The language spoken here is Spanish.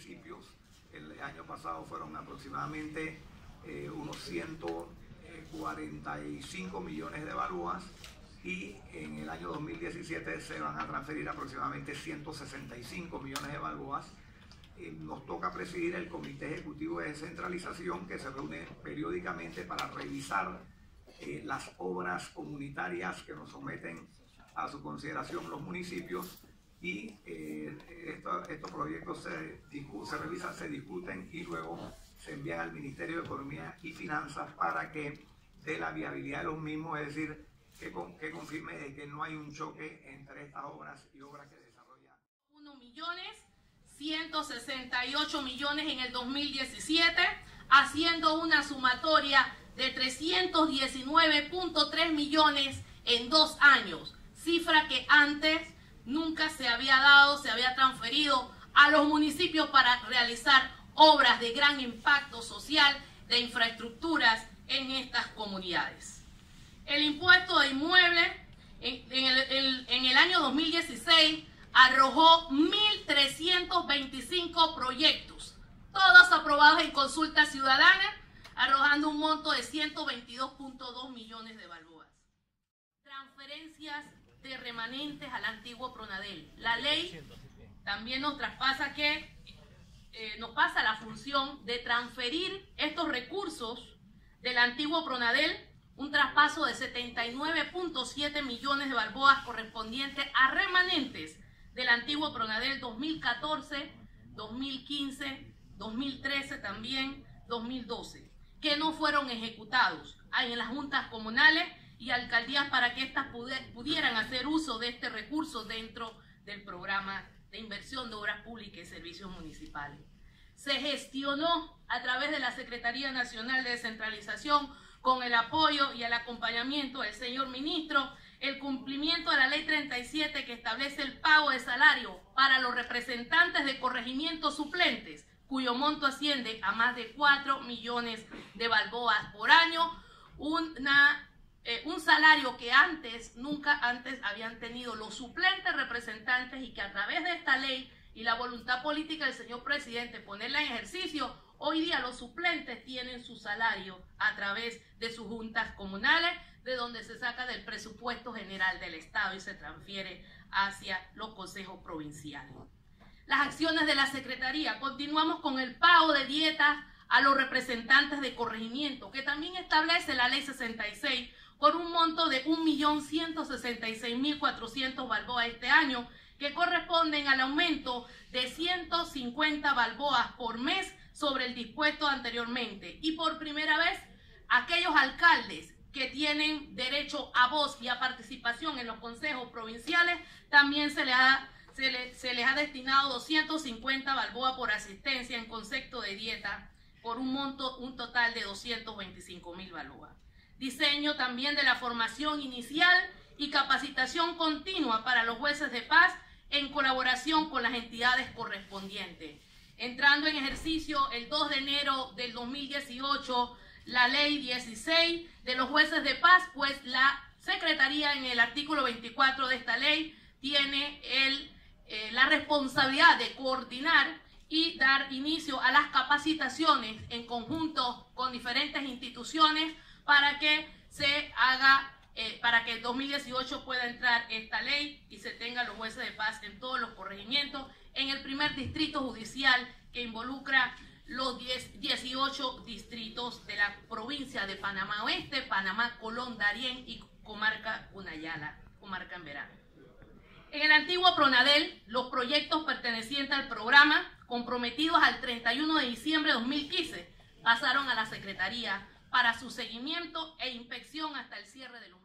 municipios. El año pasado fueron aproximadamente unos 145 millones de balboas y en el año 2017 se van a transferir aproximadamente 165 millones de balboas. Nos toca presidir el Comité Ejecutivo de Descentralización, que se reúne periódicamente para revisar las obras comunitarias que nos someten a su consideración los municipios, y estos proyectos se revisan, se discuten y luego se envían al Ministerio de Economía y Finanzas para que dé la viabilidad de los mismos, es decir, que confirme de que no hay un choque entre estas obras y obras que desarrollan. 1.168 millones en el 2017, haciendo una sumatoria de 319.3 millones en 2 años, cifra que antes nunca se había dado, se había transferido a los municipios para realizar obras de gran impacto social de infraestructuras en estas comunidades. El impuesto de inmuebles en el año 2016 arrojó 1.325 proyectos, todos aprobados en consulta ciudadana, arrojando un monto de 122.2 millones de balboas. Transferencias de remanentes al antiguo Pronadel. La ley también nos traspasa nos pasa la función de transferir estos recursos del antiguo Pronadel, un traspaso de 79.7 millones de balboas correspondientes a remanentes del antiguo Pronadel 2014, 2015, 2013 también, 2012, que no fueron ejecutados en las juntas comunales y alcaldías para que éstas pudieran hacer uso de este recurso dentro del programa de inversión de obras públicas y servicios municipales. Se gestionó a través de la Secretaría Nacional de Descentralización, con el apoyo y el acompañamiento del señor ministro, el cumplimiento de la Ley 37 que establece el pago de salario para los representantes de corregimientos suplentes, cuyo monto asciende a más de 4 millones de balboas por año, un salario que nunca antes habían tenido los suplentes representantes, y que a través de esta ley y la voluntad política del señor presidente ponerla en ejercicio, hoy día los suplentes tienen su salario a través de sus juntas comunales, de donde se saca del presupuesto general del Estado y se transfiere hacia los consejos provinciales. Las acciones de la Secretaría: continuamos con el pago de dietas a los representantes de corregimiento, que también establece la Ley 66, por un monto de 1.166.400 balboas este año, que corresponden al aumento de 150 balboas por mes sobre el dispuesto anteriormente. Y por primera vez, aquellos alcaldes que tienen derecho a voz y a participación en los consejos provinciales, también se les ha destinado 250 balboas por asistencia en concepto de dieta, por un total de 225.000 balboas. Diseño también de la formación inicial y capacitación continua para los jueces de paz en colaboración con las entidades correspondientes. Entrando en ejercicio el 2 de enero del 2018 la Ley 16 de los jueces de paz, pues la Secretaría, en el artículo 24 de esta ley, tiene la responsabilidad de coordinar y dar inicio a las capacitaciones en conjunto con diferentes instituciones para que para que el 2018 pueda entrar esta ley y se tengan los jueces de paz en todos los corregimientos, en el primer distrito judicial que involucra los 18 distritos de la provincia de Panamá Oeste, Panamá, Colón, Darién y comarca Cunayala, comarca en verano. En el antiguo Pronadel, los proyectos pertenecientes al programa, comprometidos al 31 de diciembre de 2015, pasaron a la Secretaría para su seguimiento e inspección hasta el cierre de los